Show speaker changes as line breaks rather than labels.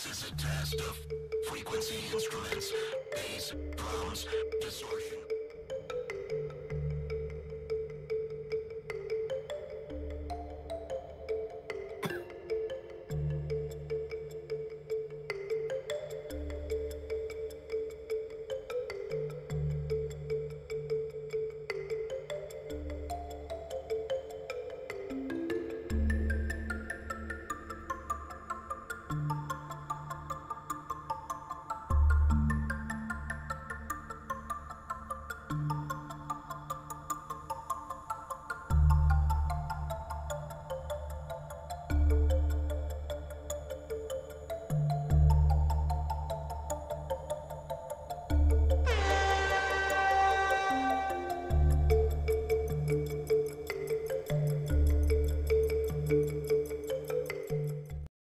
This is a test of frequency instruments, bass, drums, distortion.